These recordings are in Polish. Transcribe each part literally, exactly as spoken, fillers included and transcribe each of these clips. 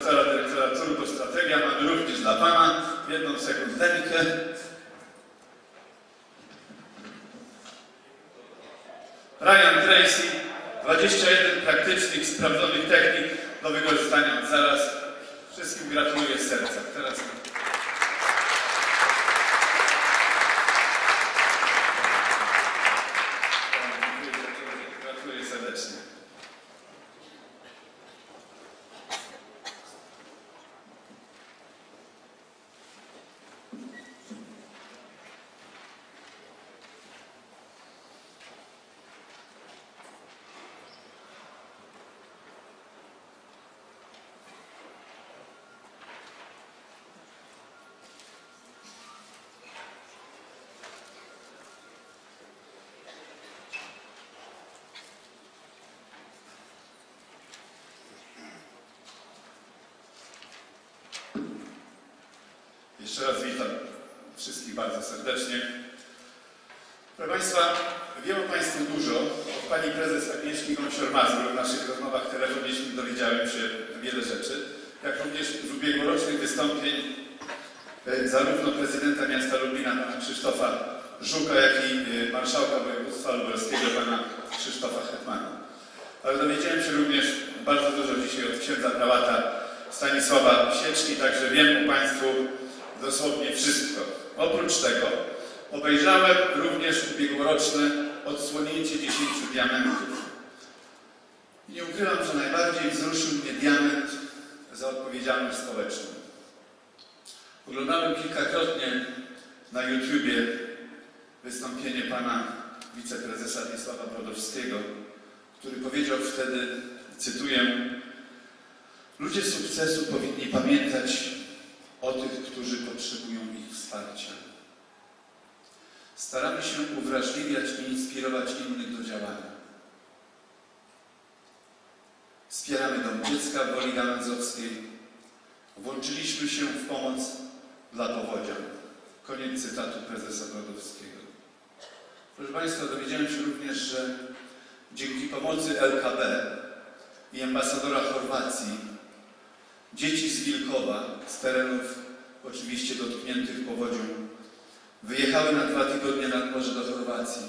dyrektora Turbo Strategia mamy również dla Pana jedną sekundkę. Ryan Tracy, dwadzieścia jeden praktycznych, sprawdzonych technik do wykorzystania od zaraz. Wszystkim gratuluję z serca. Teraz... Gratuluję serdecznie. Jeszcze raz witam wszystkich bardzo serdecznie. Proszę Państwa, wiem o Państwu dużo. Od Pani Prezes Agnieszki Gąsior-Mazur w naszych rozmowach telefonicznych dowiedziałem się wiele rzeczy, jak również z ubiegłorocznych wystąpień zarówno prezydenta miasta Lublina, pana Krzysztofa Żuka, jak i marszałka województwa lubelskiego, pana Krzysztofa Hetmana. Ale dowiedziałem się również bardzo dużo dzisiaj od księdza prałata Stanisława Sieczki, także wiem o Państwu dosłownie wszystko. Oprócz tego obejrzałem również ubiegłoroczne odsłonięcie dziesięciu diamentów. I nie ukrywam, że najbardziej wzruszył mnie diament za odpowiedzialność społeczną. Oglądałem kilkakrotnie na YouTubie wystąpienie pana wiceprezesa Wiesława Brodowskiego, który powiedział wtedy, cytuję: ludzie sukcesu powinni pamiętać o tych, którzy potrzebują ich wsparcia. Staramy się uwrażliwiać i inspirować innych do działania. Wspieramy Dom Dziecka w Woli Gałęzowskiej. Włączyliśmy się w pomoc dla powodzian. Koniec cytatu prezesa Brodowskiego. Proszę Państwa, dowiedziałem się również, że dzięki pomocy L K B i ambasadora Chorwacji dzieci z Wilkowa, z terenów oczywiście dotkniętych powodzią, wyjechały na dwa tygodnie nad morze do Chorwacji.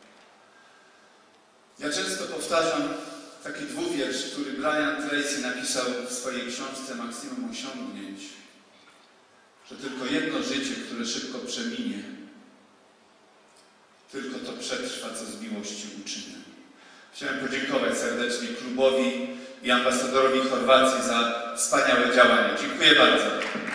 Ja często powtarzam taki dwuwiersz, który Brian Tracy napisał w swojej książce Maksimum Osiągnięć, że tylko jedno życie, które szybko przeminie, tylko to przetrwa, co z miłości uczynię. Chciałem podziękować serdecznie klubowi i ambasadorowi Chorwacji za wspaniałe działania. Dziękuję bardzo.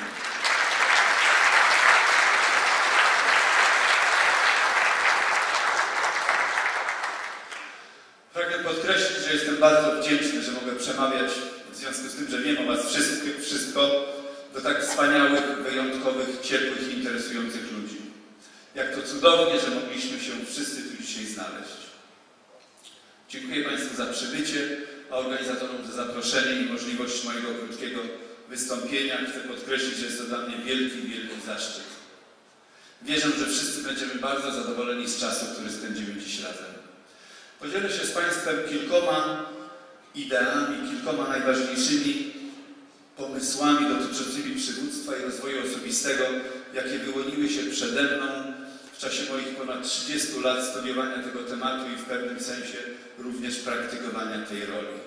Pragnę podkreślić, że jestem bardzo wdzięczny, że mogę przemawiać, w związku z tym, że wiem o Was wszystko, wszystko do tak wspaniałych, wyjątkowych, ciepłych i interesujących ludzi. Jak to cudownie, że mogliśmy się wszyscy tu dzisiaj znaleźć. Dziękuję Państwu za przybycie, a organizatorom za zaproszenie i możliwość mojego krótkiego wystąpienia. Chcę podkreślić, że jest to dla mnie wielki, wielki zaszczyt. Wierzę, że wszyscy będziemy bardzo zadowoleni z czasu, który spędzimy dziś razem. Podzielę się z Państwem kilkoma ideami, kilkoma najważniejszymi pomysłami dotyczącymi przywództwa i rozwoju osobistego, jakie wyłoniły się przede mną w czasie moich ponad trzydziestu lat studiowania tego tematu i w pewnym sensie również praktykowania tej roli.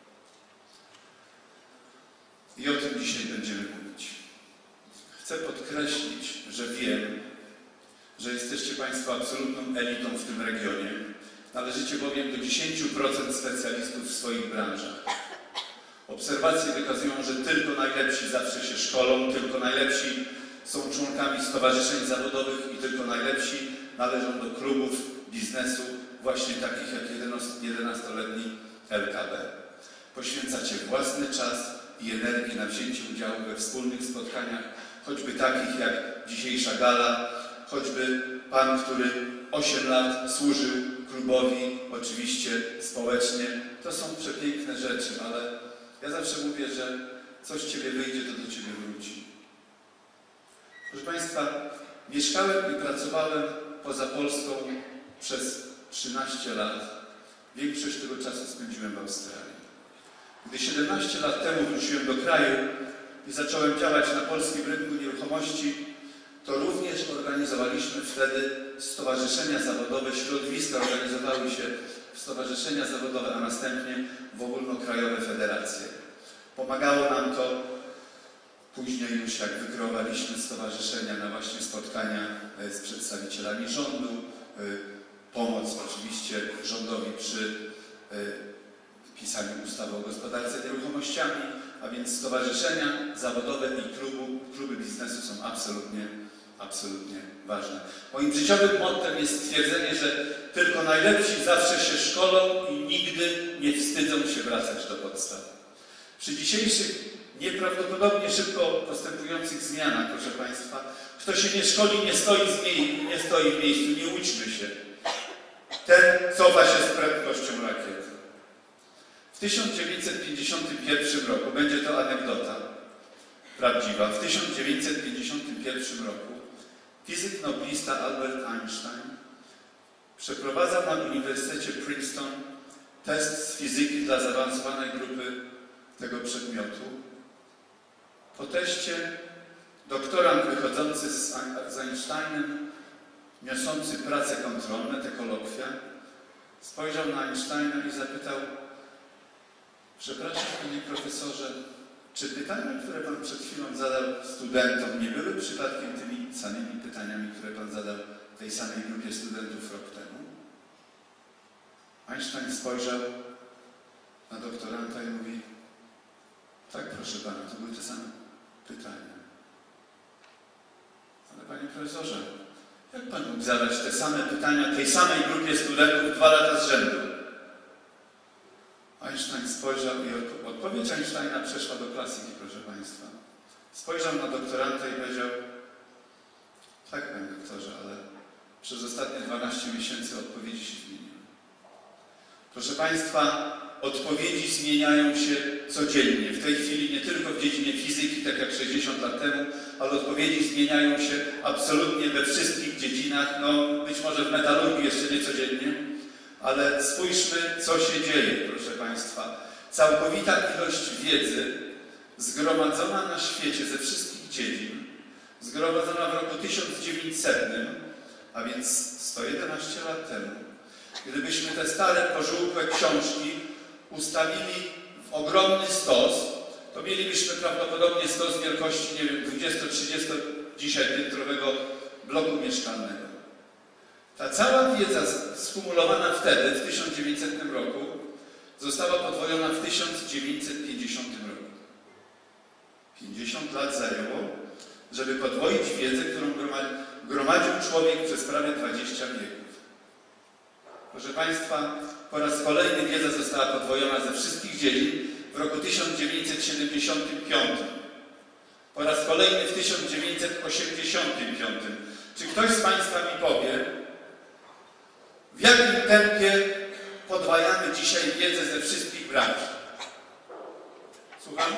I o tym dzisiaj będziemy mówić. Chcę podkreślić, że wiem, że jesteście Państwo absolutną elitą w tym regionie. Należycie bowiem do dziesięciu procent specjalistów w swoich branżach. Obserwacje wykazują, że tylko najlepsi zawsze się szkolą, tylko najlepsi są członkami stowarzyszeń zawodowych i tylko najlepsi należą do klubów biznesu, właśnie takich jak jedenastoletni L K B. Poświęcacie własny czas i energię na wzięcie udziału we wspólnych spotkaniach, choćby takich jak dzisiejsza gala, choćby Pan, który osiem lat służył klubowi, oczywiście społecznie. To są przepiękne rzeczy, ale ja zawsze mówię, że coś z Ciebie wyjdzie, to do Ciebie wróci. Proszę Państwa, mieszkałem i pracowałem poza Polską przez trzynaście lat. Większość tego czasu spędziłem w Australii. Gdy siedemnaście lat temu wróciłem do kraju i zacząłem działać na polskim rynku nieruchomości, to również organizowaliśmy wtedy stowarzyszenia zawodowe, środowiska organizowały się w stowarzyszenia zawodowe, a następnie w ogólnokrajowe federacje. Pomagało nam to później już, jak wykreowaliśmy stowarzyszenia na właśnie spotkania z przedstawicielami rządu, pomoc oczywiście rządowi przy pisaniu ustawy o gospodarce nieruchomościami, a więc stowarzyszenia zawodowe i klubu, kluby biznesu są absolutnie, absolutnie ważne. Moim życiowym mottem jest stwierdzenie, że tylko najlepsi zawsze się szkolą i nigdy nie wstydzą się wracać do podstaw. Przy dzisiejszych nieprawdopodobnie szybko postępujących zmianach, proszę Państwa, kto się nie szkoli, nie stoi, z mie- nie stoi w miejscu, nie uczmy się. Ten cofa się z prędkością rakiety. W tysiąc dziewięćset pięćdziesiątym pierwszym roku, będzie to anegdota prawdziwa, w tysiąc dziewięćset pięćdziesiątym pierwszym roku fizyk noblista Albert Einstein przeprowadzał na Uniwersytecie Princeton test z fizyki dla zaawansowanej grupy tego przedmiotu. Po teście doktorant wychodzący z, z Einsteinem, niosący prace kontrolne, te kolokwia, spojrzał na Einsteina i zapytał: przepraszam, panie profesorze, czy pytania, które pan przed chwilą zadał studentom, nie były przypadkiem tymi samymi pytaniami, które pan zadał tej samej grupie studentów rok temu? Einstein spojrzał na doktoranta i mówi: tak, proszę pana, to były te same pytania. Ale panie profesorze, jak pan mógł zadać te same pytania tej samej grupie studentów dwa lata z rzędu? Einstein spojrzał i odpo odpowiedź Einsteina przeszła do klasyki, proszę Państwa. Spojrzał na doktoranta i powiedział: tak, panie doktorze, ale przez ostatnie dwanaście miesięcy odpowiedzi się zmieniły. Proszę Państwa, odpowiedzi zmieniają się codziennie. W tej chwili nie tylko w dziedzinie fizyki, tak jak sześćdziesiąt lat temu, ale odpowiedzi zmieniają się absolutnie we wszystkich dziedzinach, no być może w metalurgii jeszcze nie codziennie, ale spójrzmy, co się dzieje, proszę Państwa. Całkowita ilość wiedzy zgromadzona na świecie ze wszystkich dziedzin, zgromadzona w roku tysiąc dziewięćsetnym, a więc sto jedenaście lat temu, gdybyśmy te stare, pożółkłe książki ustawili w ogromny stos, to mielibyśmy prawdopodobnie stos wielkości, nie wiem, dwudziesto-trzydziesto dzisiaj piętrowego bloku mieszkalnego. Ta cała wiedza skumulowana wtedy, w tysiąc dziewięćsetnym roku, została podwojona w tysiąc dziewięćset pięćdziesiątym roku. pięćdziesiąt lat zajęło, żeby podwoić wiedzę, którą gromadził człowiek przez prawie dwadzieścia wieków. Proszę Państwa, po raz kolejny wiedza została podwojona ze wszystkich dziedzin w roku tysiąc dziewięćset siedemdziesiątym piątym. Po raz kolejny w tysiąc dziewięćset osiemdziesiątym piątym. Czy ktoś z Państwa mi powie, w jakim tempie podwajamy dzisiaj wiedzę ze wszystkich branż? Słucham?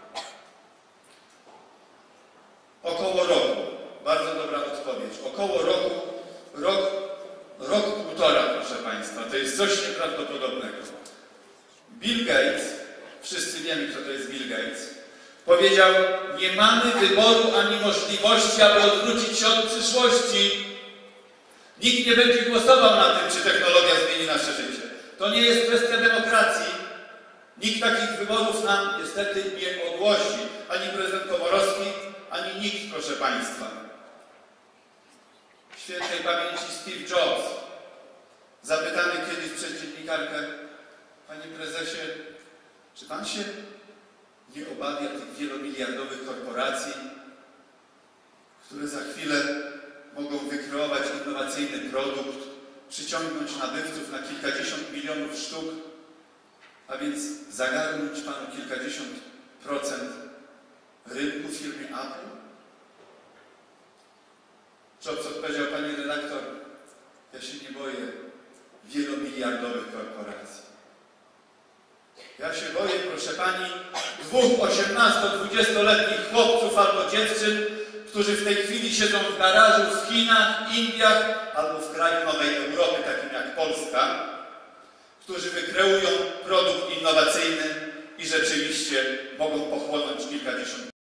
Około roku. Bardzo dobra odpowiedź. Około roku, rok, rok półtora, proszę Państwa. To jest coś nieprawdopodobnego. Bill Gates, wszyscy wiemy, kto to jest Bill Gates, powiedział: nie mamy wyboru ani możliwości, aby odwrócić się od przyszłości. Nikt nie będzie głosował na tym, czy technologia zmieni nasze życie. To nie jest kwestia demokracji. Nikt takich wyborów nam niestety nie ogłosi. Ani prezydent Komorowski, ani nikt, proszę Państwa. W świętej pamięci Steve Jobs, zapytany kiedyś przez dziennikarkę: panie prezesie, czy pan się nie obawia tych wielomiliardowych korporacji, które za chwilę mogą wykreować innowacyjny produkt, przyciągnąć nabywców na kilkadziesiąt milionów sztuk, a więc zagarnąć panu kilkadziesiąt procent rynku w firmie Apple? Jobs odpowiedział: pani redaktor, ja się nie boję wielomiliardowych korporacji. Ja się boję, proszę pani, dwóch osiemnasto-dwudziestoletnich chłopców albo dziewczyn, którzy w tej chwili siedzą w garażu w Chinach, Indiach albo w kraju Nowej Europy, takim jak Polska, którzy wykreują produkt innowacyjny, i rzeczywiście mogą pochłonąć kilkadziesiąt